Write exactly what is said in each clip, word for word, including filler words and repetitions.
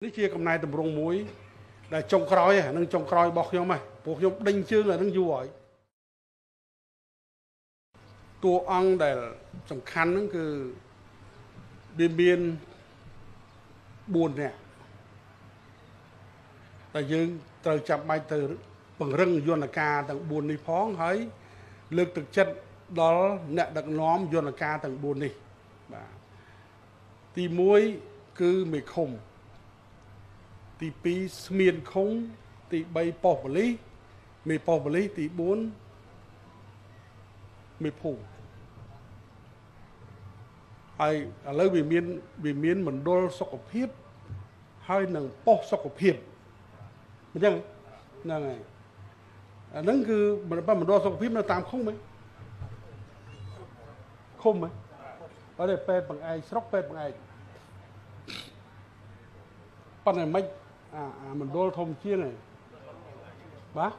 នេះជាកំណែតម្រង់មួយដែលចុងក្រោយហ្នឹងចុងក្រោយរបស់ខ្ញុំហ៎ពួកខ្ញុំដេញជើងហ្នឹងយូរហើយតួអង្គដែលសំខាន់ហ្នឹងគឺវាមានបួននាក់តែយើងត្រូវចាប់បាច់ទៅពង្រឹងយន្តការទាំងបួននេះផងហើយលើកទឹកចិត្តដល់អ្នកដឹកនាំយន្តការទាំងបួននេះបាទទីមួយគឺមេឃុំទីពីរស្មៀនខុងទីបីប៉ុស្តិ៍ប៉ូលីសមេប៉ុស្តិ៍ប៉ូលីសទីបួនមេភូមិហើយឥឡូវវាមានវាមានមណ្ឌលសុខភាពហើយនឹងប៉ុស្តិ៍សុខភាពអញ្ចឹងហ្នឹងហើយអាហ្នឹងគឺមណ្ឌលសុខភាពនៅតាមឃុំហ៎ឃុំហ៎អត់ទេពេទ្យបង្អែកស្រុកពេទ្យបង្អែកប៉ុន្តែមិនអាមណ្ឌលធំជាងហ្នឹងបាទ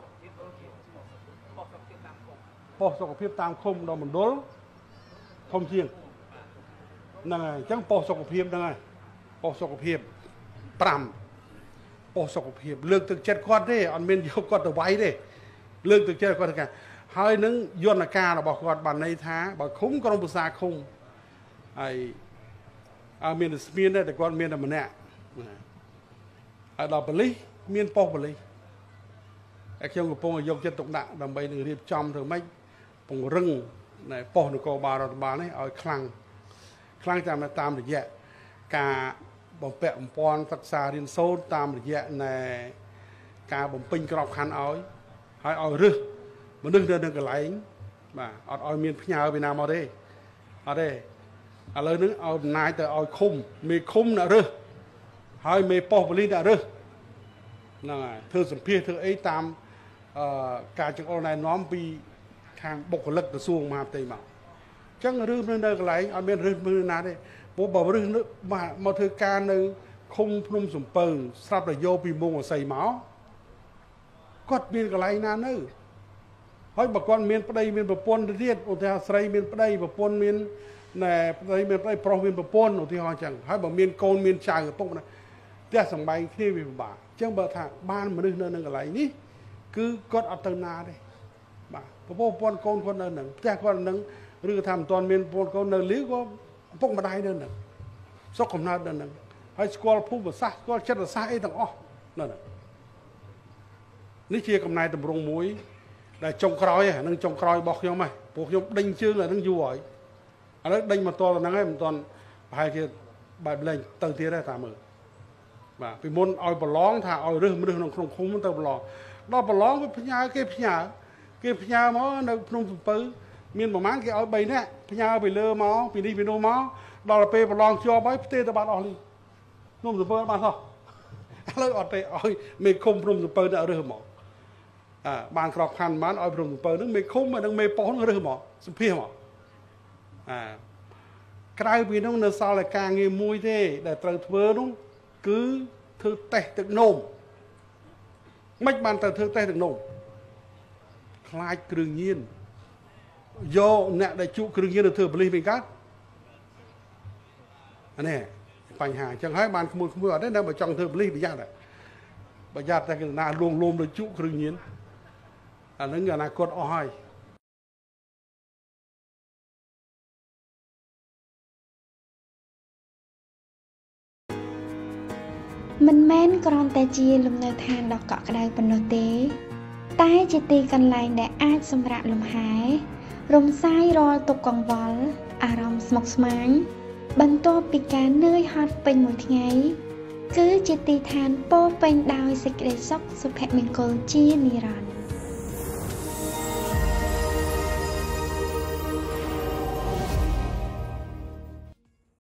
ប៉ុស្តិ៍សុខភាពតាមឃុំដល់មណ្ឌលធំជាងហ្នឹងហើយអញ្ចឹងប៉ុស្តិ៍សុខភាពហ្នឹងហើយប៉ុស្តិ៍សុខភាពប្រាំប៉ុស្តិ៍សុខភាពលើកទឹកចិត្តគាត់ទេអត់មានយកគាត់ទៅវាយទេលើកទឹកចិត្តគាត់ទៅហើយនឹងយន្តការរបស់គាត់បានន័យថាបើឃុំក្រុមប្រឹក្សាឃុំហើយអើមានតែស្មានទេតែគាត់មានតែម្នាក់ហើយដល់ប៉ូលីសមានប៉ុស្តិ៍ប៉ូលីសហើយខ្ញុំកំពុងយកចិត្តទុកដាក់ដើម្បីនឹងរៀបចំធ្វើម៉េចពង្រឹងនៃប៉ុស្តិ៍នគរបាលរដ្ឋបាលនេះឲ្យខ្លាំងខ្លាំងតាមតាមរយៈការបំពាក់បំពន់សិក្សារៀនសូត្រតាមរយៈនៃការបំពេញក្របខ័ណ្ឌឲ្យហើយឲ្យរឹសមនុស្សនៅនៅកន្លែងបាទអត់ឲ្យមានផ្ញើពីណាមកទេអត់ទេឥឡូវនេះឲ្យអំណាចទៅឲ្យឃុំមេឃុំអ្នករឹសហើយមេប៉ុស្តិ៍ប៉ូលីសអ្នករឹសហ្នឹងហើយធ្វើសម្ភារធ្វើអីតាមអឺការចង្អុលណែនាំពីខាងបុគ្គលិកក្រសួងមហាផ្ទៃមកអញ្ចឹងរឹសនៅនៅកន្លែងអត់មានរឹសមើលណាទេព្រោះបើរឹសមកធ្វើការនៅឃុំភ្នំសំពៅស្រាប់តែយកពីមុងអស័យមកគាត់មានកន្លែងណានៅហើយបើគាត់មានប្តីមានប្រពន្ធទៅទៀតឧទាហរណ៍ស្រីមានប្តីប្រពន្ធមានណែប្តីមានប្តីប្រុសមានប្រពន្ធឧទាហរណ៍អញ្ចឹងហើយបើមានកូនមានចៅឪពុកណាផ្ទះសម្បែងគ្នាវាពិបាកអញ្ចឹងបើថាបានមនុស្សនៅនឹងកន្លែងនេះគឺគាត់អត់ទៅណាទេបាទប្រពន្ធកូនគាត់នៅនឹងផ្ទះគាត់នឹងឬថាមិនទាន់មានប្រពន្ធកូននៅលីវក៏ឪពុកម្ដាយនៅនឹងសុខកំណើតនៅនឹងហើយស្គាល់ភូមិសាស្ត្រស្គាល់ចិត្តសាស្ត្រអីទាំងអស់នៅនឹងនេះជាកំណែតម្រង់មួយដែលចុងក្រោយហ្នឹងចុងក្រោយរបស់ខ្ញុំហ៎ពួកខ្ញុំដេញជើងហ្នឹងយូរហើយឥឡូវដេញមកតទៅហ្នឹងហើយមិនទាន់ប្រហែលជាបែបលេងទៅទៀតទេតាមមើលបាទពីមុនឲ្យប្រឡងថាឲ្យរឹសមនុស្សក្នុងក្នុងឃុំទៅប្រឡងដល់ប្រឡងវាផ្ញើគេផ្ញើគេផ្ញើមកនៅភ្នំសំពៅមានប្រហែលគេឲ្យបីនាក់ផ្ញើពីលើមកពីនេះពីនោះមកដល់ពេលប្រឡងជាប់ហើយផ្ទេទៅបាត់អស់លីភ្នំសំពៅបាត់អស់ឥឡូវអត់ទេឲ្យមេឃុំភ្នំសំពៅទៅរឹសមកអើបានក្របខ័ណ្ឌបានឲ្យព្រំសំពៅហ្នឹងមេឃុំនិងមេប៉ុស្តិ៍ហ្នឹងរើសមកសម្ភារមកអើក្រៅពីនោះនៅសល់តែការងារមួយទេដែលត្រូវធ្វើនោះគឺធ្វើតេស្តទឹកនោមមិនបានទៅធ្វើតេស្តទឹកនោមខ្លាចគ្រឿងញៀនយកអ្នកដែលជក់គ្រឿងញៀនទៅធ្វើប៉ូលីសវិញកើតអានេះបញ្ហាអញ្ចឹងហើយបានក្មួយក្មួយអត់ទេនៅបើចង់ធ្វើប៉ូលីសប្រយ័ត្នដែរប្រយ័ត្នតែគេណាលួងលោមទៅជក់គ្រឿងញៀនអានឹងអនាគតអស់ហើយមិនមែនគ្រាន់តែជាលំនៅឋានដ៏កក់ក្ដៅប៉ុណ្ណោះទេតែជាទីកន្លែងដែលអាចសម្រាកលំហែរំសាយរាល់ទុក្ខកង្វល់អារម្មណ៍ស្មុគស្មាញបន្ទាប់ពីការនឿយហត់ពេញមួយថ្ងៃគឺជាទីឋានពោរពេញដោយសេចក្តីសុខសុភមង្គលជានិរន្តរ៍